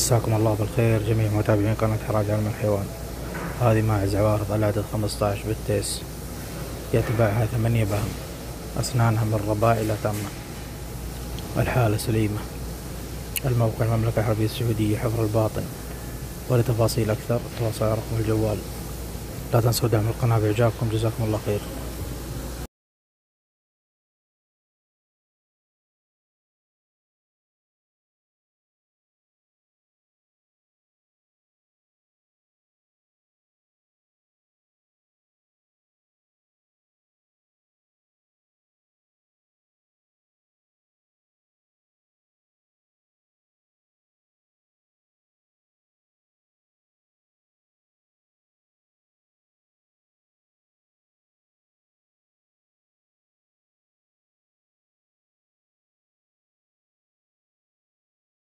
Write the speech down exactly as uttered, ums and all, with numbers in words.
مساكم الله بالخير جميع متابعين قناة حراج علم الحيوان. هذه ماعز عوارض العدد خمسة عشر بالتيس، يتبعها ثمانية بهم، أسنانها من رباء إلى تامة، الحالة سليمة. الموقع المملكة العربية السعودية حفر الباطن. ولتفاصيل أكثر تواصلوا على رقم الجوال. لا تنسوا دعم القناة بإعجابكم، جزاكم الله خير.